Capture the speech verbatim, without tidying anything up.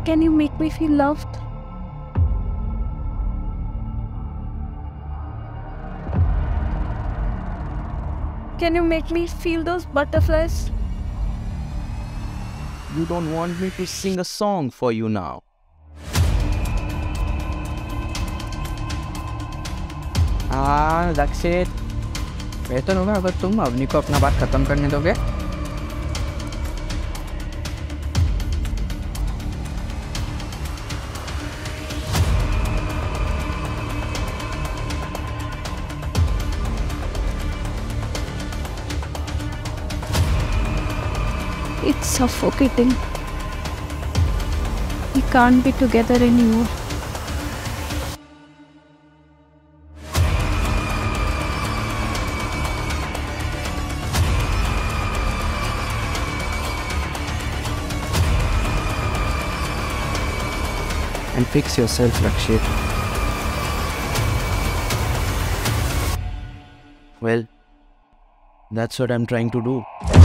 Can you make me feel loved? Can you make me feel those butterflies? You don't want me to sing a song for you now. हाँ दक्षित, बेहतर होगा अगर तुम अवनी को अपना बात खत्म करने दोगे। It's suffocating. We can't be together anymore. And fix yourself, Rakshit. Well, that's what I'm trying to do.